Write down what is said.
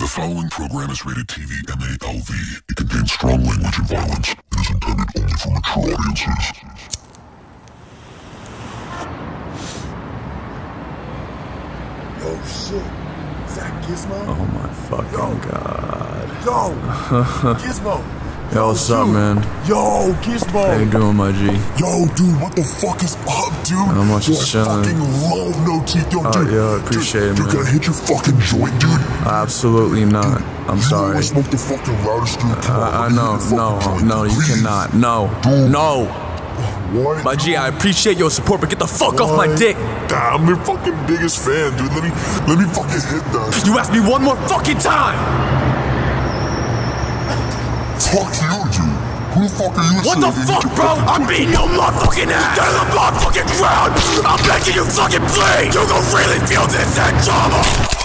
following program is rated TV MALV. It contains strong language and violence. It is intended only for mature audiences. Yo, shit. Is that Gizmo? Oh my fucking god. Yo, Gizmo. Yo, what's up, man? Yo, Gizmo. How you doing, my G? Yo, dude, what the fuck is up, dude? How much Yo, is I chilling? fucking love No Teeth, yo, dude. Yeah, I appreciate it, dude, man. can I hit your fucking joint, dude? Absolutely not. I'm You know sorry. I smoke the fucking loudest, dude. Come on, I let me know, hit the fucking joint, no, you please. cannot. No, Dude. no. What? My G, I appreciate your support, but get the fuck off my dick. I'm your fucking biggest fan, dude. Let me fucking hit that. You asked me one more fucking time. Fuck you, dude. Who the fuck are you? What the fuck, bro? I'm beating your motherfucking ass down the motherfucking ground. I'm begging you fucking please. You gon' really feel this and trauma.